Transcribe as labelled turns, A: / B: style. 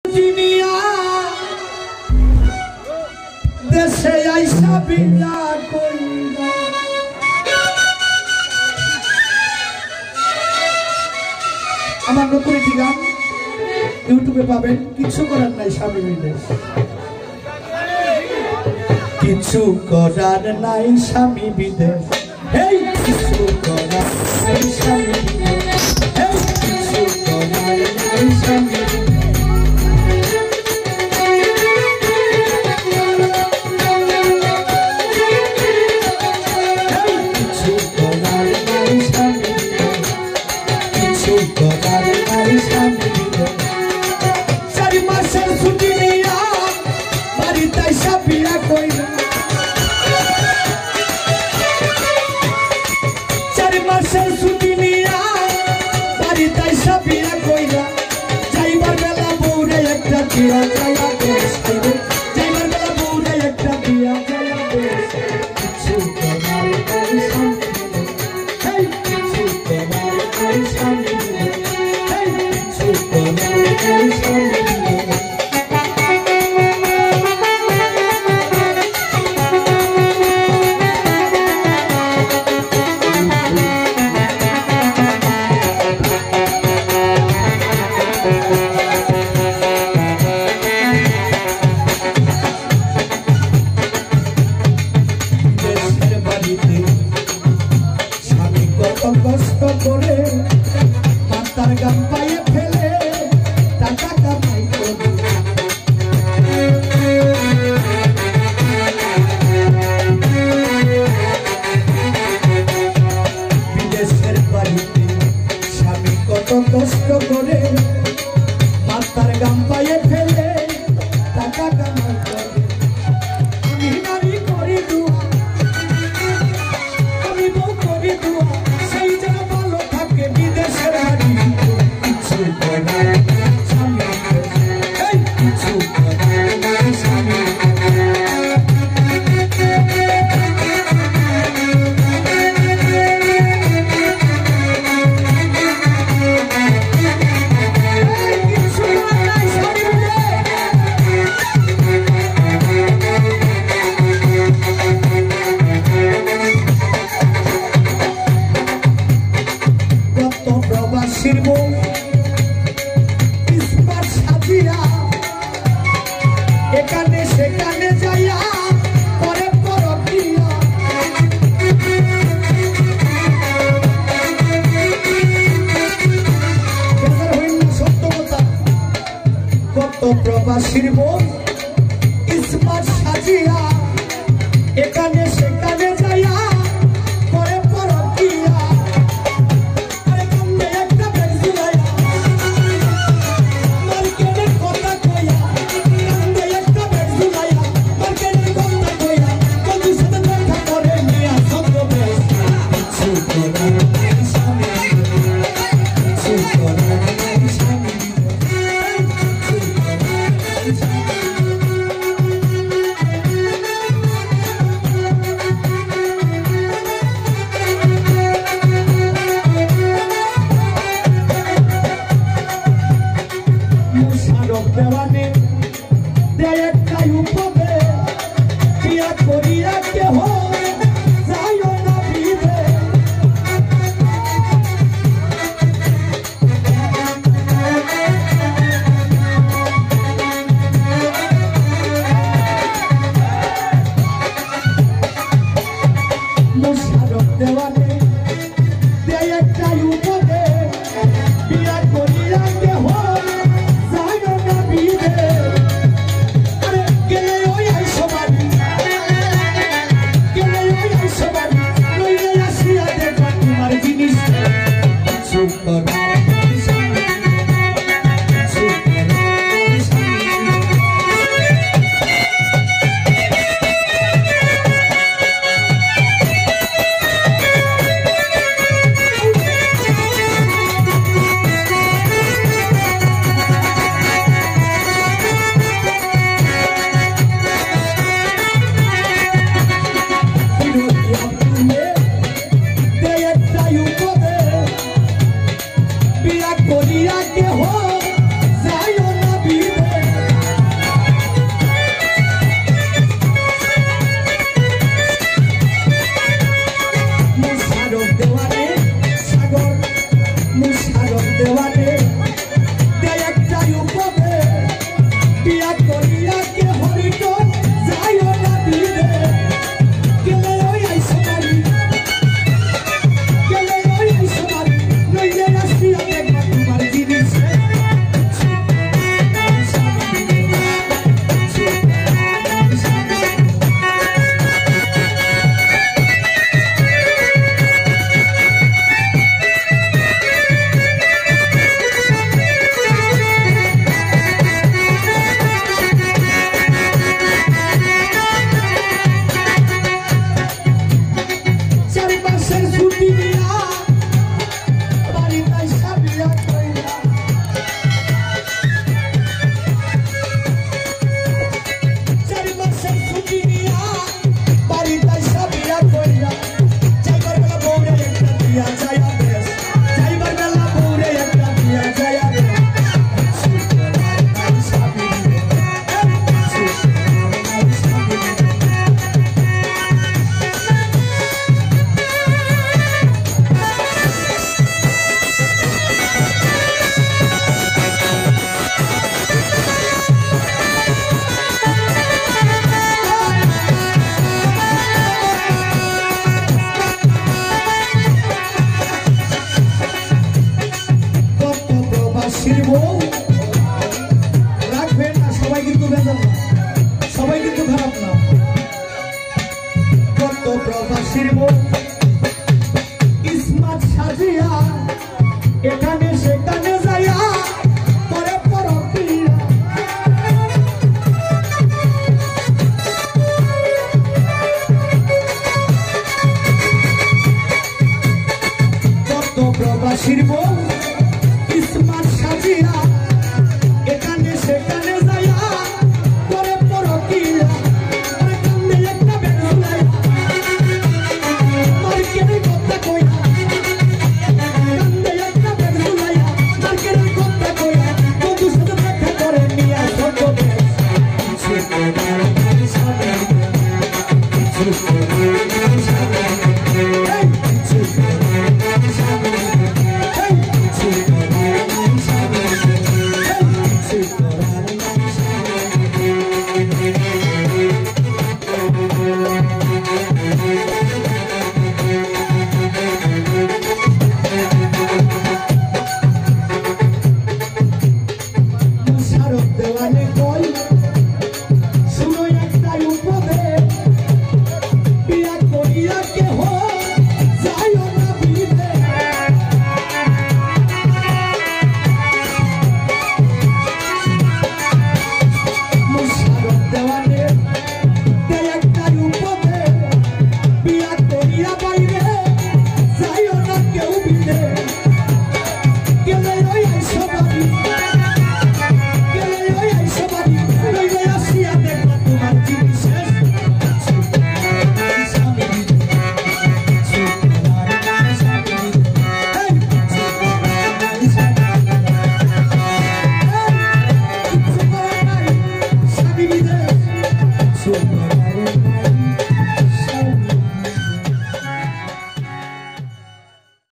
A: দেশে আইসা বিনা কইরা আমার নতুন একটি গান ইউটিউবে পাবেন। কিছু করার নাই স্বামী বিদেশ, কিছু করার নাই স্বামী বিদেশ, এই কিছু করার নাই স্বামী বিদেশ, এই কিছু করার নাই স্বামী বিদেশ। কষ্ট করে মাতার গান পায়ে ফেলে টাকা কামাই করে বিদেশের বাড়িতে স্বামী কত কষ্ট করে মাতার গান পায়ে ফেলে টাকা কামাই করে। আমি নারী করি দুয়া, আমি বউ করি দুয়া, এখানে সেখানে যাইয়া করে পরকিয়া, সত্য কথা। কত প্রবাসীর মন ইসমাত সাজিয়া এখানে সেখানে যাইয়া করে পরকিয়া। দেওয়ানে দেয় একটা উপদে বিয়া করিয়া কেহ যাইও না বিদে। মুশারফ দেওয়ানে দেয় একটা উপদে বিয়া করিয়া কেহ প্রেম